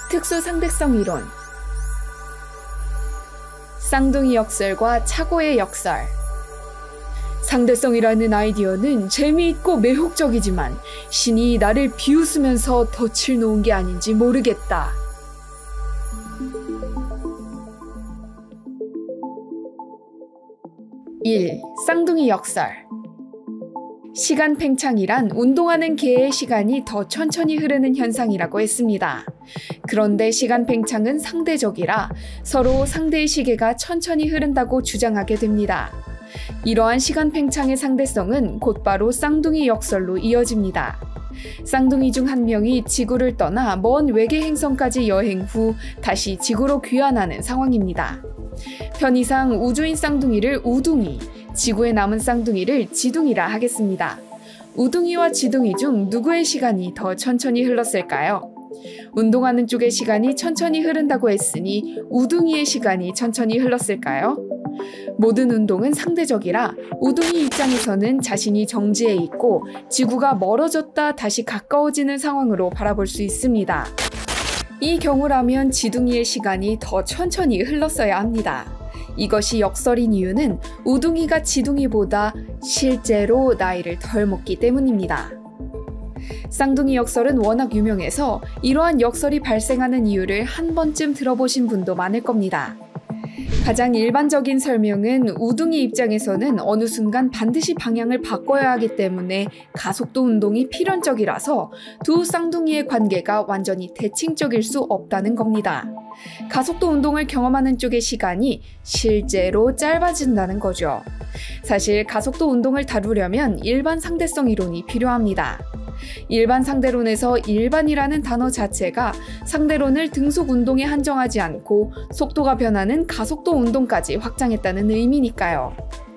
특수 상대성 이론. 쌍둥이 역설과 착오의 역설. 상대성이라는 아이디어는 재미있고 매혹적이지만 신이 나를 비웃으면서 덫을 놓은 게 아닌지 모르겠다. 1. 쌍둥이 역설. 시간 팽창이란 운동하는 개의 시간이 더 천천히 흐르는 현상이라고 했습니다. 그런데 시간 팽창은 상대적이라 서로 상대의 시계가 천천히 흐른다고 주장하게 됩니다. 이러한 시간 팽창의 상대성은 곧바로 쌍둥이 역설로 이어집니다. 쌍둥이 중 한 명이 지구를 떠나 먼 외계 행성까지 여행 후 다시 지구로 귀환하는 상황입니다. 편의상 우주인 쌍둥이를 우둥이, 지구에 남은 쌍둥이를 지둥이라 하겠습니다. 우둥이와 지둥이 중 누구의 시간이 더 천천히 흘렀을까요? 운동하는 쪽의 시간이 천천히 흐른다고 했으니 우둥이의 시간이 천천히 흘렀을까요? 모든 운동은 상대적이라 우둥이 입장에서는 자신이 정지해 있고 지구가 멀어졌다 다시 가까워지는 상황으로 바라볼 수 있습니다. 이 경우라면 지둥이의 시간이 더 천천히 흘렀어야 합니다. 이것이 역설인 이유는 우둥이가 지둥이보다 실제로 나이를 덜 먹기 때문입니다. 쌍둥이 역설은 워낙 유명해서 이러한 역설이 발생하는 이유를 한 번쯤 들어보신 분도 많을 겁니다. 가장 일반적인 설명은 우둥이 입장에서는 어느 순간 반드시 방향을 바꿔야 하기 때문에 가속도 운동이 필연적이라서 두 쌍둥이의 관계가 완전히 대칭적일 수 없다는 겁니다. 가속도 운동을 경험하는 쪽의 시간이 실제로 짧아진다는 거죠. 사실 가속도 운동을 다루려면 일반 상대성 이론이 필요합니다. 일반 상대론에서 일반이라는 단어 자체가 상대론을 등속 운동에 한정하지 않고 속도가 변하는 가속도 운동까지 확장했다는 의미니까요.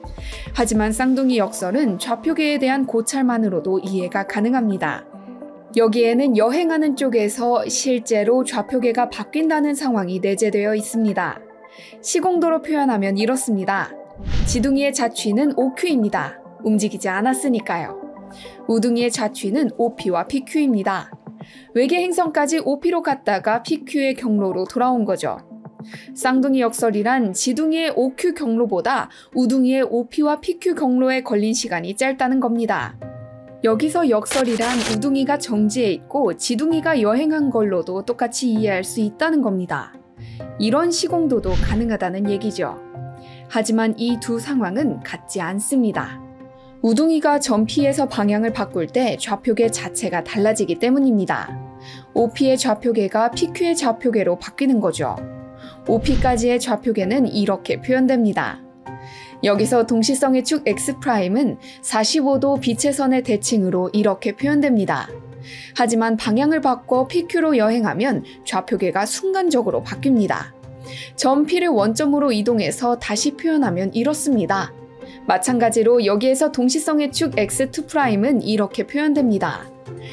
하지만 쌍둥이 역설은 좌표계에 대한 고찰만으로도 이해가 가능합니다. 여기에는 여행하는 쪽에서 실제로 좌표계가 바뀐다는 상황이 내재되어 있습니다. 시공도로 표현하면 이렇습니다. 지둥이의 좌취는 OQ입니다. 움직이지 않았으니까요. 우둥이의 좌취는 OP와 PQ입니다. 외계 행성까지 OP로 갔다가 PQ의 경로로 돌아온 거죠. 쌍둥이 역설이란 지둥이의 OQ 경로보다 우둥이의 OP와 PQ 경로에 걸린 시간이 짧다는 겁니다. 여기서 역설이란 우둥이가 정지해 있고 지둥이가 여행한 걸로도 똑같이 이해할 수 있다는 겁니다. 이런 시공도도 가능하다는 얘기죠. 하지만 이 두 상황은 같지 않습니다. 우둥이가 전피에서 방향을 바꿀 때 좌표계 자체가 달라지기 때문입니다. OP의 좌표계가 PQ의 좌표계로 바뀌는 거죠. OP까지의 좌표계는 이렇게 표현됩니다. 여기서 동시성의 축 X'은 45도 빛의 선의 대칭으로 이렇게 표현됩니다. 하지만 방향을 바꿔 PQ로 여행하면 좌표계가 순간적으로 바뀝니다. 전피를 원점으로 이동해서 다시 표현하면 이렇습니다. 마찬가지로 여기에서 동시성의 축 X2'은 이렇게 표현됩니다.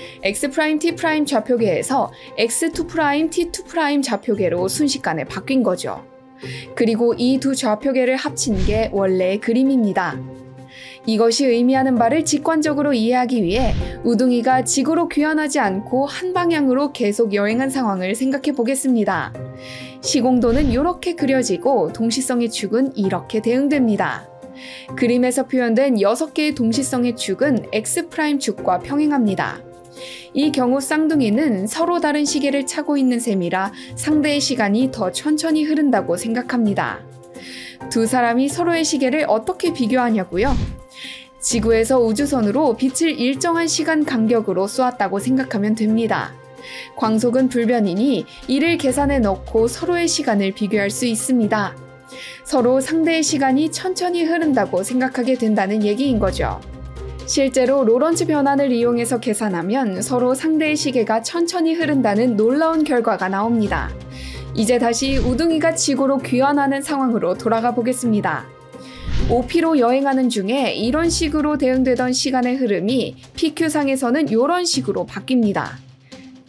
X'T' 좌표계에서 X2', T2' 좌표계로 순식간에 바뀐 거죠. 그리고 이 두 좌표계를 합친 게 원래의 그림입니다. 이것이 의미하는 바를 직관적으로 이해하기 위해 우둥이가 지구로 귀환하지 않고 한 방향으로 계속 여행한 상황을 생각해 보겠습니다. 시공도는 이렇게 그려지고 동시성의 축은 이렇게 대응됩니다. 그림에서 표현된 6개의 동시성의 축은 X'축과 평행합니다. 이 경우 쌍둥이는 서로 다른 시계를 차고 있는 셈이라 상대의 시간이 더 천천히 흐른다고 생각합니다. 두 사람이 서로의 시계를 어떻게 비교하냐고요? 지구에서 우주선으로 빛을 일정한 시간 간격으로 쏘았다고 생각하면 됩니다. 광속은 불변이니 이를 계산에 넣고 서로의 시간을 비교할 수 있습니다. 서로 상대의 시간이 천천히 흐른다고 생각하게 된다는 얘기인 거죠. 실제로 로런츠 변환을 이용해서 계산하면 서로 상대의 시계가 천천히 흐른다는 놀라운 결과가 나옵니다. 이제 다시 우둥이가 지구로 귀환하는 상황으로 돌아가 보겠습니다. OP로 여행하는 중에 이런 식으로 대응되던 시간의 흐름이 PQ상에서는 이런 식으로 바뀝니다.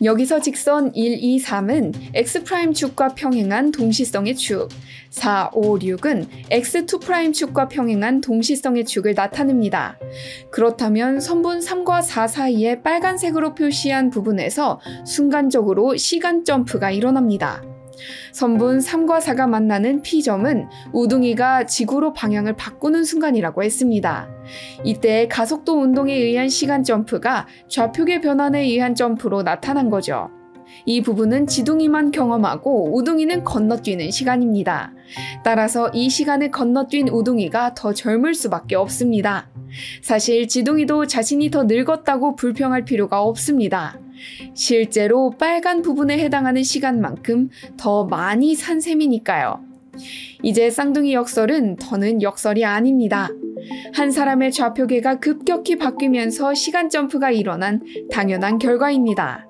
여기서 직선 1, 2, 3은 X' 축과 평행한 동시성의 축, 4, 5, 6은 X2' 축과 평행한 동시성의 축을 나타냅니다. 그렇다면 선분 3과 4 사이에 빨간색으로 표시한 부분에서 순간적으로 시간 점프가 일어납니다. 선분 3과 4가 만나는 P점은 우둥이가 지구로 방향을 바꾸는 순간이라고 했습니다. 이때 가속도 운동에 의한 시간 점프가 좌표계 변환에 의한 점프로 나타난 거죠. 이 부분은 지둥이만 경험하고 우둥이는 건너뛰는 시간입니다. 따라서 이 시간을 건너뛴 우둥이가 더 젊을 수밖에 없습니다. 사실 지둥이도 자신이 더 늙었다고 불평할 필요가 없습니다. 실제로 빨간 부분에 해당하는 시간만큼 더 많이 산 셈이니까요. 이제 쌍둥이 역설은 더는 역설이 아닙니다. 한 사람의 좌표계가 급격히 바뀌면서 시간 점프가 일어난 당연한 결과입니다.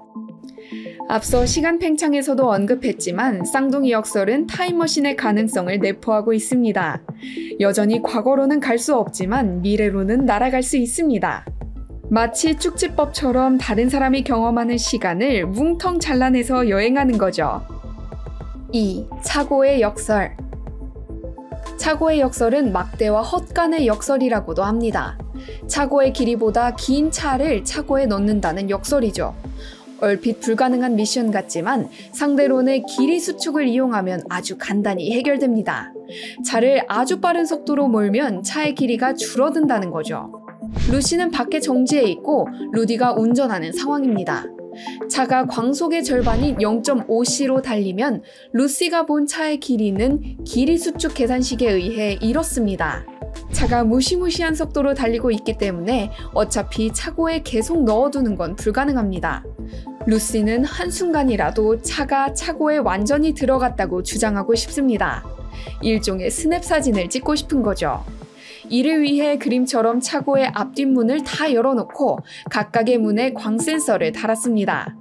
앞서 시간 팽창에서도 언급했지만 쌍둥이 역설은 타임머신의 가능성을 내포하고 있습니다. 여전히 과거로는 갈 수 없지만 미래로는 날아갈 수 있습니다. 마치 축지법처럼 다른 사람이 경험하는 시간을 뭉텅 잘라내서 여행하는 거죠. 2. 차고의 역설. 차고의 역설은 막대와 헛간의 역설이라고도 합니다. 차고의 길이보다 긴 차를 차고에 넣는다는 역설이죠. 얼핏 불가능한 미션 같지만 상대론의 길이 수축을 이용하면 아주 간단히 해결됩니다. 차를 아주 빠른 속도로 몰면 차의 길이가 줄어든다는 거죠. 루시는 밖에 정지해 있고 루디가 운전하는 상황입니다. 차가 광속의 절반인 0.5c로 달리면 루시가 본 차의 길이는 길이 수축 계산식에 의해 이렇습니다. 차가 무시무시한 속도로 달리고 있기 때문에 어차피 차고에 계속 넣어두는 건 불가능합니다. 루시는 한순간이라도 차가 차고에 완전히 들어갔다고 주장하고 싶습니다. 일종의 스냅 사진을 찍고 싶은 거죠. 이를 위해 그림처럼 차고의 앞뒷문을 다 열어놓고 각각의 문에 광센서를 달았습니다.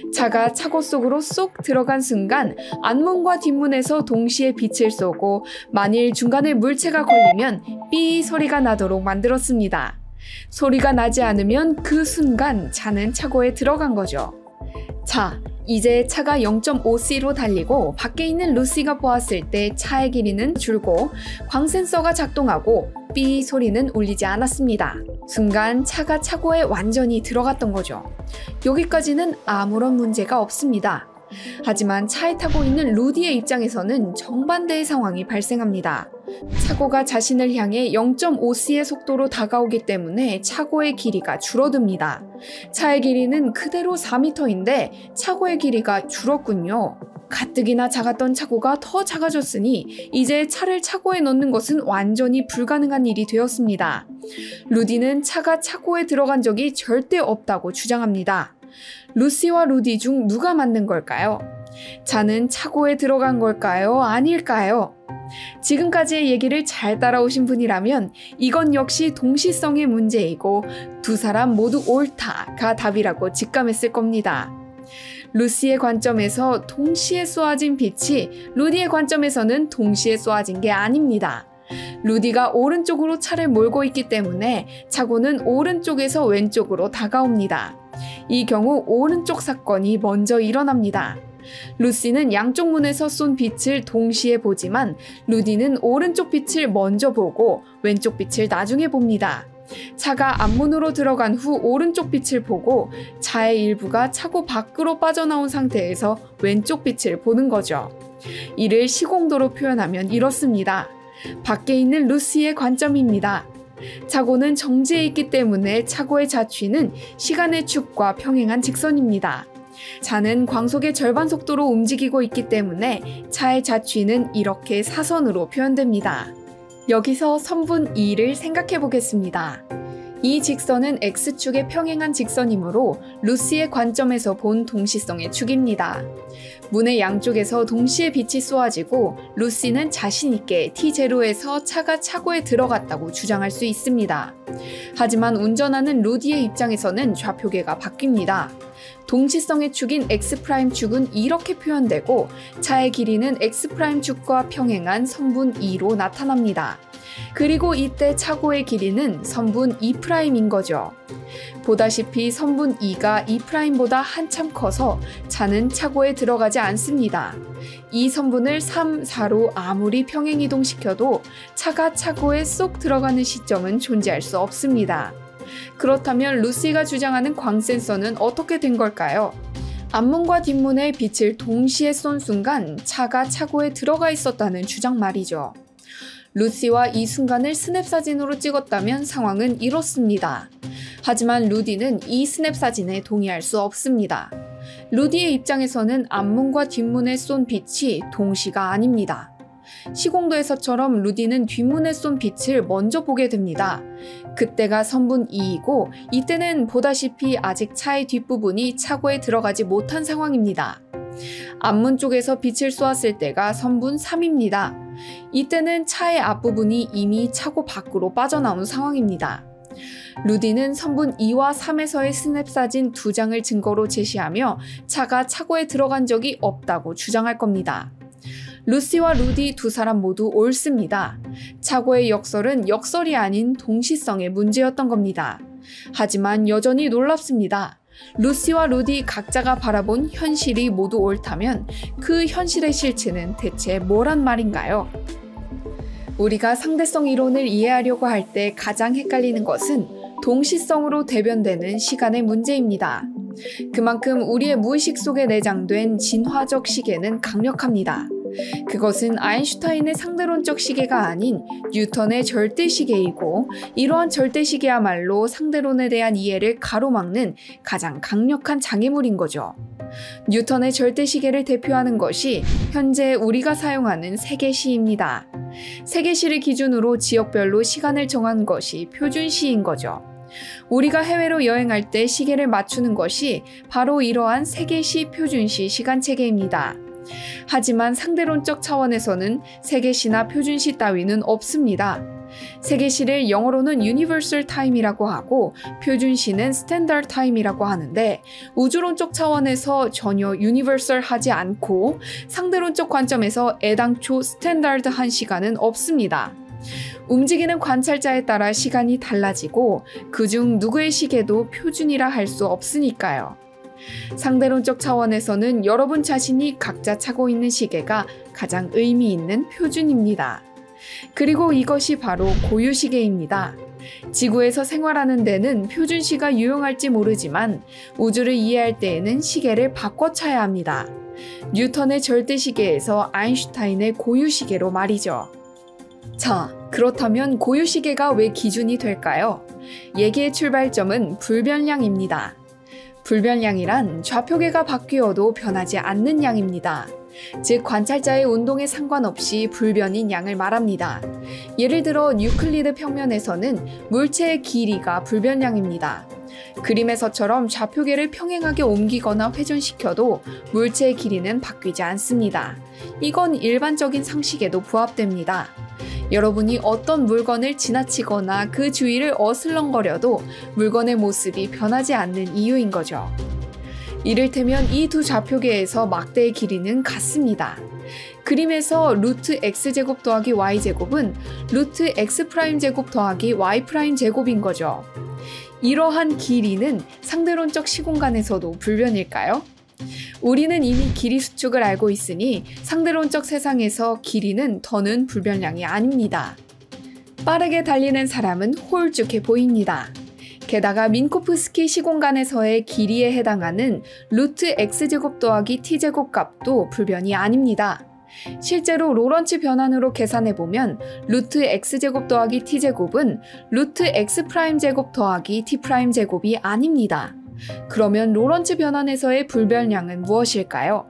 차가 차고 속으로 쏙 들어간 순간 앞문과 뒷문에서 동시에 빛을 쏘고 만일 중간에 물체가 걸리면 삐 소리가 나도록 만들었습니다. 소리가 나지 않으면 그 순간 차는 차고에 들어간 거죠. 자, 이제 차가 0.5c로 달리고 밖에 있는 루시가 보았을 때 차의 길이는 줄고 광센서가 작동하고 삐 소리는 울리지 않았습니다. 순간 차가 차고에 완전히 들어갔던 거죠. 여기까지는 아무런 문제가 없습니다. 하지만 차에 타고 있는 루디의 입장에서는 정반대의 상황이 발생합니다. 차고가 자신을 향해 0.5c의 속도로 다가오기 때문에 차고의 길이가 줄어듭니다. 차의 길이는 그대로 4m인데 차고의 길이가 줄었군요. 가뜩이나 작았던 차고가 더 작아졌으니 이제 차를 차고에 넣는 것은 완전히 불가능한 일이 되었습니다. 루디는 차가 차고에 들어간 적이 절대 없다고 주장합니다. 루시와 루디 중 누가 맞는 걸까요? 차는 차고에 들어간 걸까요? 아닐까요? 지금까지의 얘기를 잘 따라오신 분이라면 이건 역시 동시성의 문제이고 두 사람 모두 옳다가 답이라고 직감했을 겁니다. 루시의 관점에서 동시에 쏘아진 빛이 루디의 관점에서는 동시에 쏘아진 게 아닙니다. 루디가 오른쪽으로 차를 몰고 있기 때문에 차고는 오른쪽에서 왼쪽으로 다가옵니다. 이 경우 오른쪽 사건이 먼저 일어납니다. 루시는 양쪽 문에서 쏜 빛을 동시에 보지만 루디는 오른쪽 빛을 먼저 보고 왼쪽 빛을 나중에 봅니다. 차가 앞문으로 들어간 후 오른쪽 빛을 보고 차의 일부가 차고 밖으로 빠져나온 상태에서 왼쪽 빛을 보는 거죠. 이를 시공도로 표현하면 이렇습니다. 밖에 있는 루시의 관점입니다. 차고는 정지해 있기 때문에 차고의 자취는 시간의 축과 평행한 직선입니다. 차는 광속의 절반 속도로 움직이고 있기 때문에 차의 자취는 이렇게 사선으로 표현됩니다. 여기서 선분 2를 생각해 보겠습니다. 이 직선은 X축의 평행한 직선이므로 루시의 관점에서 본 동시성의 축입니다. 문의 양쪽에서 동시에 빛이 쏘아지고 루시는 자신있게 T0에서 차가 차고에 들어갔다고 주장할 수 있습니다. 하지만 운전하는 루디의 입장에서는 좌표계가 바뀝니다. 동시성의 축인 X'축은 이렇게 표현되고 차의 길이는 X'축과 평행한 선분 2로 나타납니다. 그리고 이때 차고의 길이는 선분 2'인 거죠. 보다시피 선분 2가 2'보다 한참 커서 차는 차고에 들어가지 않습니다. 이 선분을 3, 4로 아무리 평행이동시켜도 차가 차고에 쏙 들어가는 시점은 존재할 수 없습니다. 그렇다면 루시가 주장하는 광센서는 어떻게 된 걸까요? 앞문과 뒷문에 빛을 동시에 쏜 순간 차가 차고에 들어가 있었다는 주장 말이죠. 루시와 이 순간을 스냅 사진으로 찍었다면 상황은 이렇습니다. 하지만 루디는 이 스냅 사진에 동의할 수 없습니다. 루디의 입장에서는 앞문과 뒷문에 쏜 빛이 동시가 아닙니다. 시공도에서처럼 루디는 뒷문에 쏜 빛을 먼저 보게 됩니다. 그때가 선분 2이고 이때는 보다시피 아직 차의 뒷부분이 차고에 들어가지 못한 상황입니다. 앞문 쪽에서 빛을 쏘았을 때가 선분 3입니다. 이때는 차의 앞부분이 이미 차고 밖으로 빠져나온 상황입니다. 루디는 선분 2와 3에서의 스냅 사진 2장을 증거로 제시하며 차가 차고에 들어간 적이 없다고 주장할 겁니다. 루시와 루디 두 사람 모두 옳습니다. 차고의 역설은 역설이 아닌 동시성의 문제였던 겁니다. 하지만 여전히 놀랍습니다. 루시와 루디 각자가 바라본 현실이 모두 옳다면 그 현실의 실체는 대체 뭐란 말인가요? 우리가 상대성 이론을 이해하려고 할 때 가장 헷갈리는 것은 동시성으로 대변되는 시간의 문제입니다. 그만큼 우리의 무의식 속에 내장된 진화적 시계는 강력합니다. 그것은 아인슈타인의 상대론적 시계가 아닌 뉴턴의 절대시계이고 이러한 절대시계야말로 상대론에 대한 이해를 가로막는 가장 강력한 장애물인 거죠. 뉴턴의 절대시계를 대표하는 것이 현재 우리가 사용하는 세계시입니다. 세계시를 기준으로 지역별로 시간을 정한 것이 표준시인 거죠. 우리가 해외로 여행할 때 시계를 맞추는 것이 바로 이러한 세계시 표준시 시간체계입니다. 하지만 상대론적 차원에서는 세계시나 표준시 따위는 없습니다. 세계시를 영어로는 Universal Time이라고 하고 표준시는 Standard Time이라고 하는데 우주론적 차원에서 전혀 Universal하지 않고 상대론적 관점에서 애당초 스탠다드한 시간은 없습니다. 움직이는 관찰자에 따라 시간이 달라지고 그중 누구의 시계도 표준이라 할 수 없으니까요. 상대론적 차원에서는 여러분 자신이 각자 차고 있는 시계가 가장 의미 있는 표준입니다. 그리고 이것이 바로 고유시계입니다. 지구에서 생활하는 데는 표준시가 유용할지 모르지만 우주를 이해할 때에는 시계를 바꿔 차야 합니다. 뉴턴의 절대시계에서 아인슈타인의 고유시계로 말이죠. 자, 그렇다면 고유시계가 왜 기준이 될까요? 얘기의 출발점은 불변량입니다. 불변량이란 좌표계가 바뀌어도 변하지 않는 양입니다. 즉 관찰자의 운동에 상관없이 불변인 양을 말합니다. 예를 들어 유클리드 평면에서는 물체의 길이가 불변량입니다. 그림에서처럼 좌표계를 평행하게 옮기거나 회전시켜도 물체의 길이는 바뀌지 않습니다. 이건 일반적인 상식에도 부합됩니다. 여러분이 어떤 물건을 지나치거나 그 주위를 어슬렁거려도 물건의 모습이 변하지 않는 이유인 거죠. 이를테면 이 두 좌표계에서 막대의 길이는 같습니다. 그림에서 루트 x제곱 더하기 y제곱은 루트 x'제곱 더하기 y'제곱인 거죠. 이러한 길이는 상대론적 시공간에서도 불변일까요? 우리는 이미 길이 수축을 알고 있으니 상대론적 세상에서 길이는 더는 불변량이 아닙니다. 빠르게 달리는 사람은 홀쭉해 보입니다. 게다가 민코프스키 시공간에서의 길이에 해당하는 루트 x제곱 더하기 t제곱 값도 불변이 아닙니다. 실제로 로런츠 변환으로 계산해보면 루트 x제곱 더하기 t제곱은 루트 x'제곱 더하기 t'제곱이 아닙니다. 그러면 로런츠 변환에서의 불변량은 무엇일까요?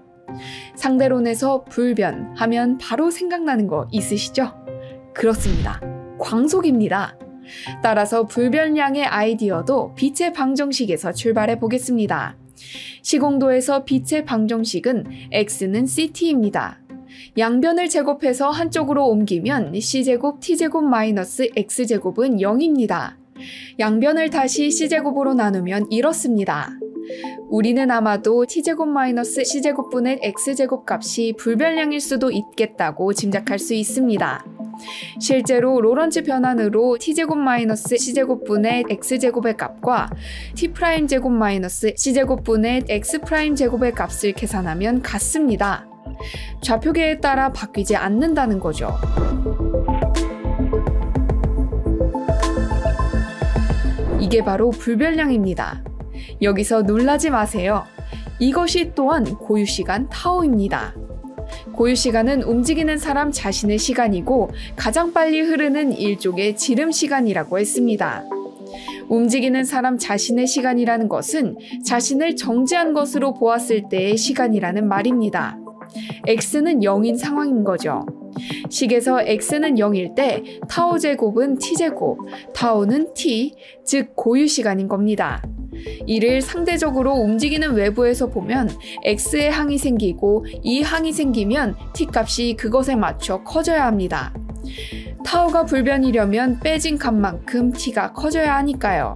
상대론에서 불변 하면 바로 생각나는 거 있으시죠? 그렇습니다. 광속입니다. 따라서 불변량의 아이디어도 빛의 방정식에서 출발해 보겠습니다. 시공도에서 빛의 방정식은 x는 ct입니다. 양변을 제곱해서 한쪽으로 옮기면 c제곱 t제곱 마이너스 x제곱은 0입니다. 양변을 다시 c제곱으로 나누면 이렇습니다. 우리는 아마도 t제곱 마이너스 c제곱분의 x제곱 값이 불변량일 수도 있겠다고 짐작할 수 있습니다. 실제로 로런츠 변환으로 t제곱 마이너스 c제곱분의 x제곱의 값과 t' 제곱 마이너스 c제곱분의 x' 제곱의 값을 계산하면 같습니다. 좌표계에 따라 바뀌지 않는다는 거죠. 이게 바로 불변량입니다. 여기서 놀라지 마세요. 이것이 또한 고유시간 타오입니다. 고유시간은 움직이는 사람 자신의 시간이고 가장 빨리 흐르는 일종의 지름시간이라고 했습니다. 움직이는 사람 자신의 시간이라는 것은 자신을 정지한 것으로 보았을 때의 시간이라는 말입니다. x는 0인 상황인 거죠. 식에서 x는 0일 때 타오 제곱은 t제곱, 타오는 t, 즉 고유시간인 겁니다. 이를 상대적으로 움직이는 외부에서 보면 x의 항이 생기고 이 항이 생기면 t값이 그것에 맞춰 커져야 합니다. 타오가 불변이려면 빼진 값만큼 t가 커져야 하니까요.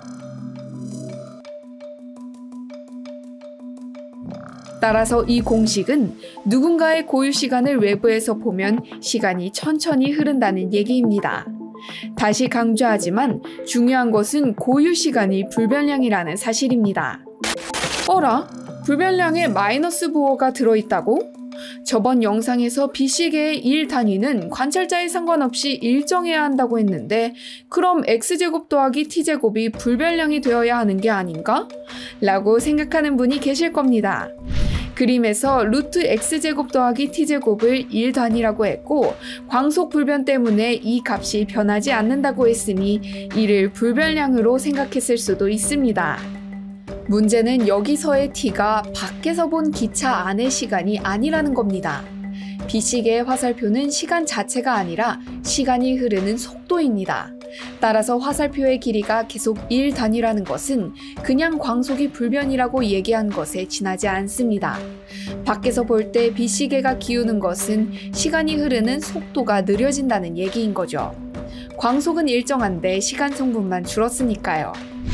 따라서 이 공식은 누군가의 고유시간을 외부에서 보면 시간이 천천히 흐른다는 얘기입니다. 다시 강조하지만 중요한 것은 고유시간이 불변량이라는 사실입니다. 어라? 불변량에 마이너스 부호가 들어있다고? 저번 영상에서 B시계의 일 단위는 관찰자에 상관없이 일정해야 한다고 했는데 그럼 X제곱 더하기 T제곱이 불변량이 되어야 하는 게 아닌가? 라고 생각하는 분이 계실 겁니다. 그림에서 루트 X제곱 더하기 T제곱을 1단위라고 했고 광속 불변 때문에 이 값이 변하지 않는다고 했으니 이를 불변량으로 생각했을 수도 있습니다. 문제는 여기서의 t가 밖에서 본 기차 안의 시간이 아니라는 겁니다. B시계의 화살표는 시간 자체가 아니라 시간이 흐르는 속도입니다. 따라서 화살표의 길이가 계속 1단위라는 것은 그냥 광속이 불변이라고 얘기한 것에 지나지 않습니다. 밖에서 볼 때 B시계가 기우는 것은 시간이 흐르는 속도가 느려진다는 얘기인 거죠. 광속은 일정한데 시간 성분만 줄었으니까요.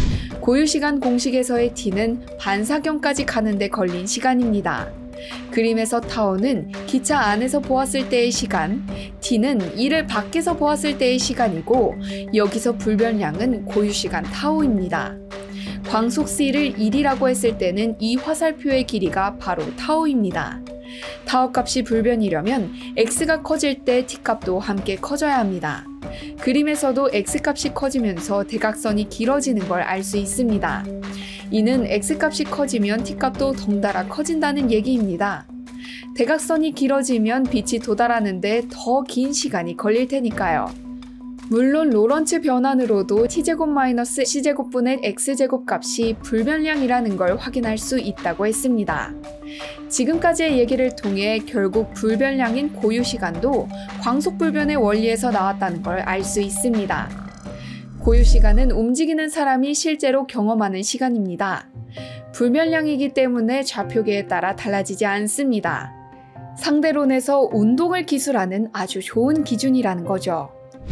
고유시간 공식에서의 t는 반사경까지 가는데 걸린 시간입니다. 그림에서 타오는 기차 안에서 보았을 때의 시간, t는 이를 밖에서 보았을 때의 시간이고 여기서 불변량은 고유시간 타오입니다. 광속 c를 1이라고 했을 때는 이 화살표의 길이가 바로 타오입니다. 타오 값이 불변이려면 x가 커질 때 t값도 함께 커져야 합니다. 그림에서도 x값이 커지면서 대각선이 길어지는 걸 알 수 있습니다. 이는 x값이 커지면 t값도 덩달아 커진다는 얘기입니다. 대각선이 길어지면 빛이 도달하는데 더 긴 시간이 걸릴 테니까요. 물론 로런츠 변환으로도 t제곱 마이너스 c제곱분의 x제곱 값이 불변량이라는 걸 확인할 수 있다고 했습니다. 지금까지의 얘기를 통해 결국 불변량인 고유시간도 광속불변의 원리에서 나왔다는 걸 알 수 있습니다. 고유시간은 움직이는 사람이 실제로 경험하는 시간입니다. 불변량이기 때문에 좌표계에 따라 달라지지 않습니다. 상대론에서 운동을 기술하는 아주 좋은 기준이라는 거죠.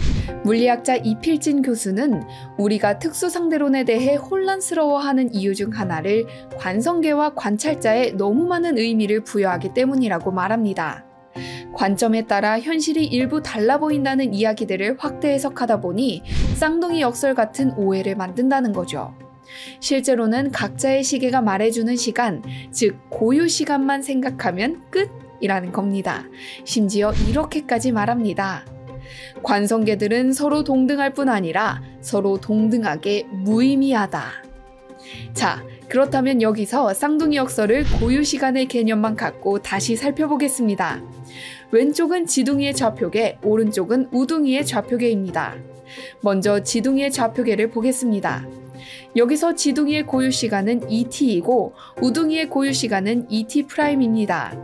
물리학자 이필진 교수는 우리가 특수상대론에 대해 혼란스러워하는 이유 중 하나를 관성계와 관찰자에 너무 많은 의미를 부여하기 때문이라고 말합니다. 관점에 따라 현실이 일부 달라 보인다는 이야기들을 확대 해석하다 보니 쌍둥이 역설 같은 오해를 만든다는 거죠. 실제로는 각자의 시계가 말해주는 시간, 즉 고유 시간만 생각하면 끝이라는 겁니다. 심지어 이렇게까지 말합니다. 관성계들은 서로 동등할 뿐 아니라 서로 동등하게 무의미하다. 자, 그렇다면 여기서 쌍둥이 역설을 고유시간의 개념만 갖고 다시 살펴보겠습니다. 왼쪽은 지둥이의 좌표계, 오른쪽은 우둥이의 좌표계입니다. 먼저 지둥이의 좌표계를 보겠습니다. 여기서 지둥이의 고유시간은 ET이고 우둥이의 고유시간은 ET'입니다.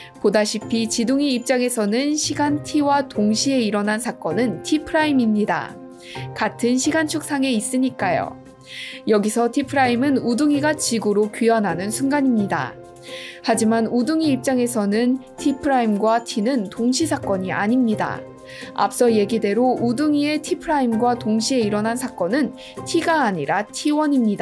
보다시피 지둥이 입장에서는 시간 t와 동시에 일어난 사건은 T'입니다. 같은 시간축상에 있으니까요. 여기서 T'은 우둥이가 지구로 귀환하는 순간입니다. 하지만 우둥이 입장에서는 T'과 T는 동시사건이 아닙니다. 앞서 얘기대로 우둥이의 T'과 동시에 일어난 사건은 T가 아니라 T1입니다.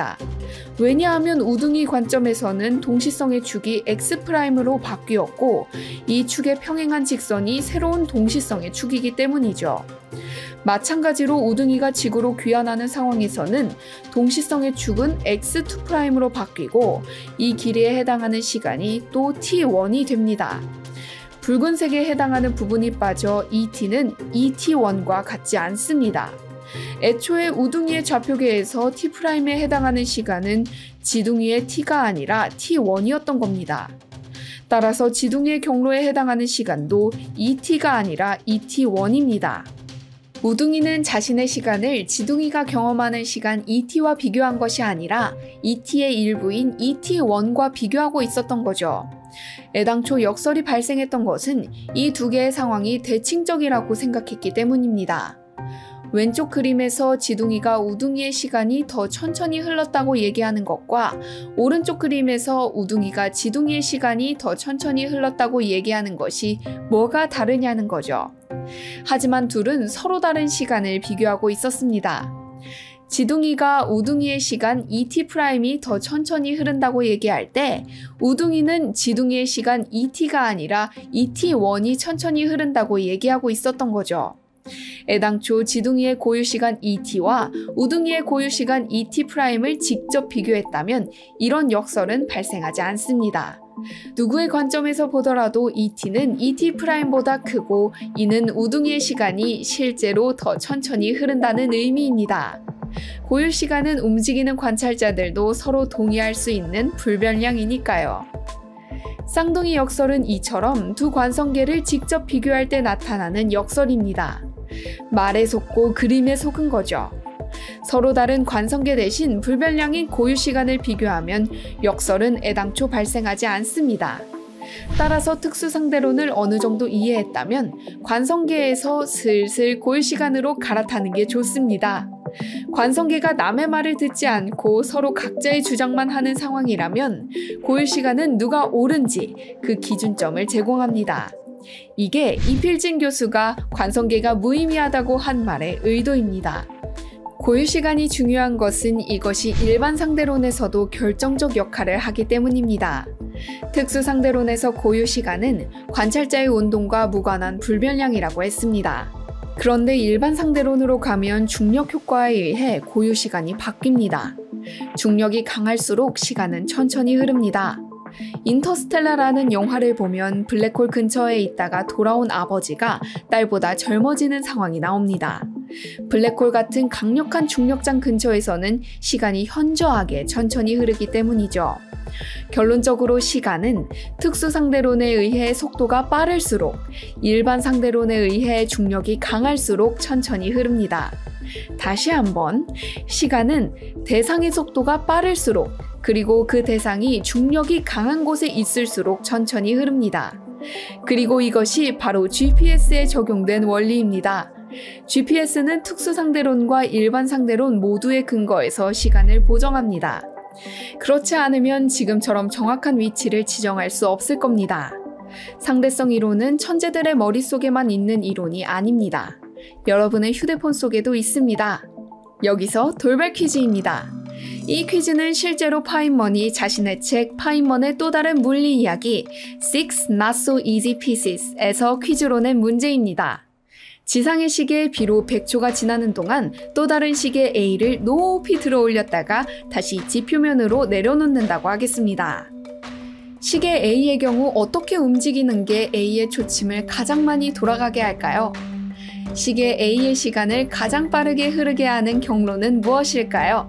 왜냐하면 우등이 관점에서는 동시성의 축이 X'으로 바뀌었고 이 축에 평행한 직선이 새로운 동시성의 축이기 때문이죠. 마찬가지로 우등이가 지구로 귀환하는 상황에서는 동시성의 축은 X2'으로 바뀌고 이 길이에 해당하는 시간이 또 T1이 됩니다. 붉은색에 해당하는 부분이 빠져 ET는 ET1과 같지 않습니다. 애초에 우등이의 좌표계에서 T'에 해당하는 시간은 지둥이의 T가 아니라 T1이었던 겁니다. 따라서 지둥이의 경로에 해당하는 시간도 ET가 아니라 ET1입니다. 우등이는 자신의 시간을 지둥이가 경험하는 시간 ET와 비교한 것이 아니라 ET의 일부인 ET1과 비교하고 있었던 거죠. 애당초 역설이 발생했던 것은 이 두 개의 상황이 대칭적이라고 생각했기 때문입니다. 왼쪽 그림에서 지둥이가 우등이의 시간이 더 천천히 흘렀다고 얘기하는 것과 오른쪽 그림에서 우등이가 지둥이의 시간이 더 천천히 흘렀다고 얘기하는 것이 뭐가 다르냐는 거죠. 하지만 둘은 서로 다른 시간을 비교하고 있었습니다. 지둥이가 우등이의 시간 ET'이 더 천천히 흐른다고 얘기할 때 우등이는 지둥이의 시간 ET가 아니라 ET1이 천천히 흐른다고 얘기하고 있었던 거죠. 애당초 지둥이의 고유시간 ET와 우등이의 고유시간 ET'을 직접 비교했다면 이런 역설은 발생하지 않습니다. 누구의 관점에서 보더라도 ET는 ET'보다 크고 이는 우등이의 시간이 실제로 더 천천히 흐른다는 의미입니다. 고유시간은 움직이는 관찰자들도 서로 동의할 수 있는 불변량이니까요. 쌍둥이 역설은 이처럼 두 관성계를 직접 비교할 때 나타나는 역설입니다. 말에 속고 그림에 속은 거죠. 서로 다른 관성계 대신 불변량인 고유시간을 비교하면 역설은 애당초 발생하지 않습니다. 따라서 특수상대론을 어느 정도 이해했다면 관성계에서 슬슬 고유시간으로 갈아타는 게 좋습니다. 관성계가 남의 말을 듣지 않고 서로 각자의 주장만 하는 상황이라면 고유시간은 누가 옳은지 그 기준점을 제공합니다. 이게 이필진 교수가 관성계가 무의미하다고 한 말의 의도입니다. 고유시간이 중요한 것은 이것이 일반 상대론에서도 결정적 역할을 하기 때문입니다. 특수상대론에서 고유시간은 관찰자의 운동과 무관한 불변량이라고 했습니다. 그런데 일반 상대론으로 가면 중력 효과에 의해 고유시간이 바뀝니다. 중력이 강할수록 시간은 천천히 흐릅니다. 인터스텔라라는 영화를 보면 블랙홀 근처에 있다가 돌아온 아버지가 딸보다 젊어지는 상황이 나옵니다. 블랙홀 같은 강력한 중력장 근처에서는 시간이 현저하게 천천히 흐르기 때문이죠. 결론적으로 시간은 특수상대론에 의해 속도가 빠를수록 일반 상대론에 의해 중력이 강할수록 천천히 흐릅니다. 다시 한번, 시간은 대상의 속도가 빠를수록 그리고 그 대상이 중력이 강한 곳에 있을수록 천천히 흐릅니다. 그리고 이것이 바로 GPS에 적용된 원리입니다. GPS는 특수상대론과 일반 상대론 모두의 근거에서 시간을 보정합니다. 그렇지 않으면 지금처럼 정확한 위치를 지정할 수 없을 겁니다. 상대성 이론은 천재들의 머릿속에만 있는 이론이 아닙니다. 여러분의 휴대폰 속에도 있습니다. 여기서 돌발 퀴즈입니다. 이 퀴즈는 실제로 파인먼이 자신의 책 파인먼의 또 다른 물리 이야기 Six Not So Easy Pieces에서 퀴즈로 낸 문제입니다. 지상의 시계에 비로 100초가 지나는 동안 또 다른 시계 A를 높이 들어 올렸다가 다시 지표면으로 내려놓는다고 하겠습니다. 시계 A의 경우 어떻게 움직이는 게 A의 초침을 가장 많이 돌아가게 할까요? 시계 A의 시간을 가장 빠르게 흐르게 하는 경로는 무엇일까요?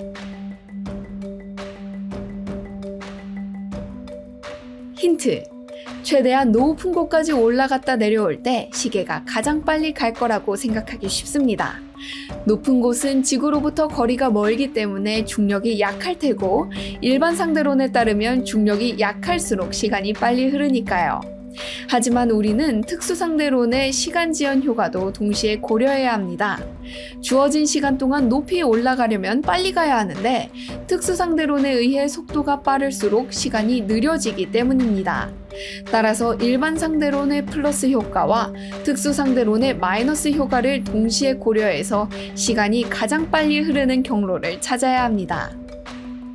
힌트. 최대한 높은 곳까지 올라갔다 내려올 때 시계가 가장 빨리 갈 거라고 생각하기 쉽습니다. 높은 곳은 지구로부터 거리가 멀기 때문에 중력이 약할 테고 일반 상대론에 따르면 중력이 약할수록 시간이 빨리 흐르니까요. 하지만 우리는 특수상대론의 시간 지연 효과도 동시에 고려해야 합니다. 주어진 시간 동안 높이 올라가려면 빨리 가야 하는데 특수상대론에 의해 속도가 빠를수록 시간이 느려지기 때문입니다. 따라서 일반 상대론의 플러스 효과와 특수상대론의 마이너스 효과를 동시에 고려해서 시간이 가장 빨리 흐르는 경로를 찾아야 합니다.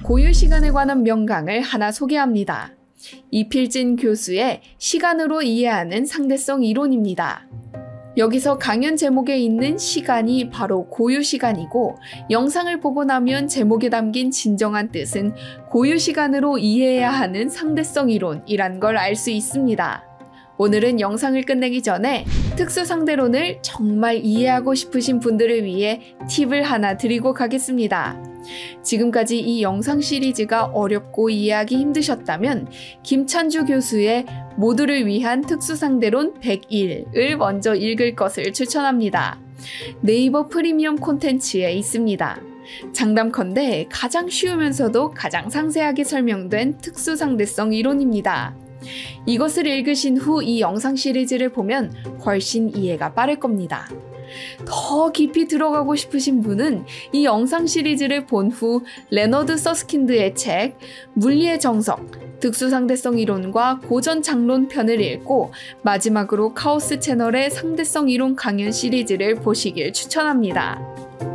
고유 시간에 관한 명강을 하나 소개합니다. 이필진 교수의 시간으로 이해하는 상대성 이론입니다. 여기서 강연 제목에 있는 시간이 바로 고유 시간이고, 영상을 보고 나면 제목에 담긴 진정한 뜻은 고유 시간으로 이해해야 하는 상대성 이론이란 걸 알 수 있습니다. 오늘은 영상을 끝내기 전에 특수 상대론을 정말 이해하고 싶으신 분들을 위해 팁을 하나 드리고 가겠습니다. 지금까지 이 영상 시리즈가 어렵고 이해하기 힘드셨다면 김찬주 교수의 모두를 위한 특수상대론 101을 먼저 읽을 것을 추천합니다. 네이버 프리미엄 콘텐츠에 있습니다. 장담컨대 가장 쉬우면서도 가장 상세하게 설명된 특수상대성 이론입니다. 이것을 읽으신 후 이 영상 시리즈를 보면 훨씬 이해가 빠를 겁니다. 더 깊이 들어가고 싶으신 분은 이 영상 시리즈를 본 후 레너드 서스킨드의 책 물리의 정석, 특수상대성 이론과 고전 장론 편을 읽고 마지막으로 카오스 채널의 상대성 이론 강연 시리즈를 보시길 추천합니다.